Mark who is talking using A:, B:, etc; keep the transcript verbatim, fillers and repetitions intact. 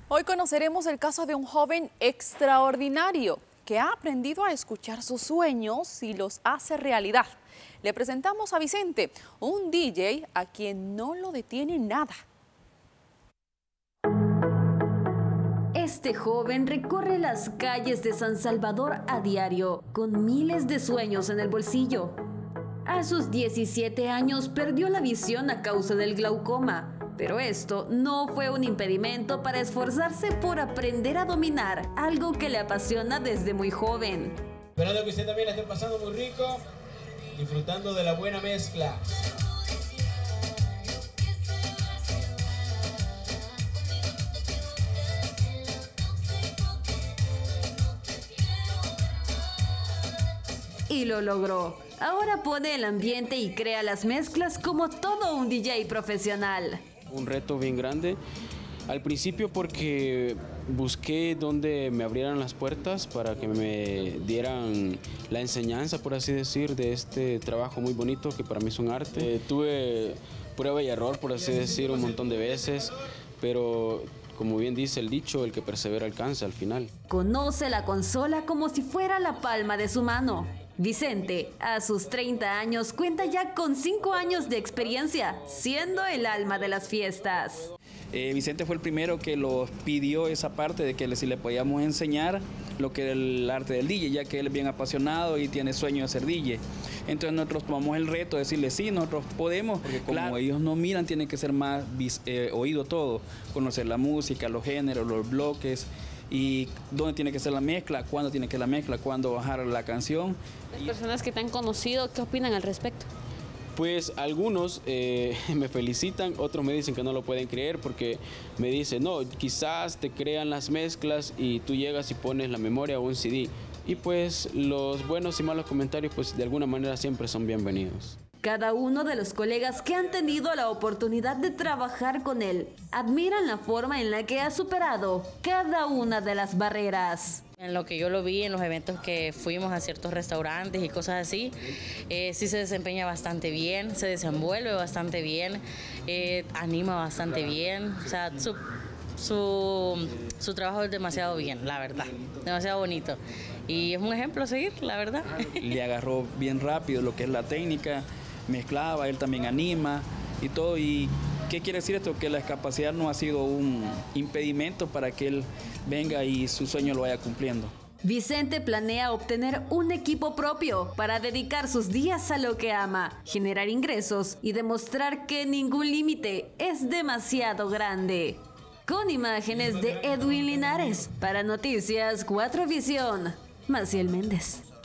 A: Hoy conoceremos el caso de un joven extraordinario que ha aprendido a escuchar sus sueños y los hace realidad. Le presentamos a Vicente, un D J a quien no lo detiene nada.
B: Este joven recorre las calles de San Salvador a diario, con miles de sueños en el bolsillo. A sus diecisiete años perdió la visión a causa del glaucoma, pero esto no fue un impedimento para esforzarse por aprender a dominar algo que le apasiona desde muy joven.
C: Esperando que usted también la esté pasando muy rico, disfrutando de la buena mezcla.
B: Y lo logró. Ahora pone el ambiente y crea las mezclas como todo un D J profesional.
D: Un reto bien grande. Al principio porque busqué donde me abrieran las puertas para que me dieran la enseñanza, por así decir, de este trabajo muy bonito que para mí es un arte. Eh, tuve prueba y error, por así decir, un montón de veces, pero como bien dice el dicho, el que persevera alcanza al final.
B: Conoce la consola como si fuera la palma de su mano. Vicente, a sus treinta años, cuenta ya con cinco años de experiencia, siendo el alma de las fiestas.
E: Eh, Vicente fue el primero que los pidió esa parte de que si le podíamos enseñar lo que es el arte del D J, ya que él es bien apasionado y tiene sueño de ser D J. Entonces nosotros tomamos el reto de decirle sí, nosotros podemos, porque como claro, ellos no miran, tiene que ser más eh, oído todo, conocer la música, los géneros, los bloques, y dónde tiene que ser la mezcla, cuándo tiene que ser la mezcla, cuándo bajar la canción.
F: Las personas que te han conocido, ¿qué opinan al respecto?
D: Pues algunos eh, me felicitan, otros me dicen que no lo pueden creer porque me dicen, no, quizás te crean las mezclas y tú llegas y pones la memoria o un C D. Y pues los buenos y malos comentarios pues de alguna manera siempre son bienvenidos.
B: Cada uno de los colegas que han tenido la oportunidad de trabajar con él admiran la forma en la que ha superado cada una de las barreras.
G: En lo que yo lo vi en los eventos que fuimos a ciertos restaurantes y cosas así, eh, sí se desempeña bastante bien, se desenvuelve bastante bien, eh, anima bastante bien, o sea, su, su, su trabajo es demasiado bien, la verdad, demasiado bonito. Y es un ejemplo a seguir, la verdad.
E: Le agarró bien rápido lo que es la técnica, mezclaba, él también anima y todo. ¿Y qué quiere decir esto? Que la discapacidad no ha sido un impedimento para que él venga y su sueño lo vaya cumpliendo.
B: Vicente planea obtener un equipo propio para dedicar sus días a lo que ama, generar ingresos y demostrar que ningún límite es demasiado grande. Con imágenes de Edwin Linares, para Noticias cuatro Visión, Maciel Méndez.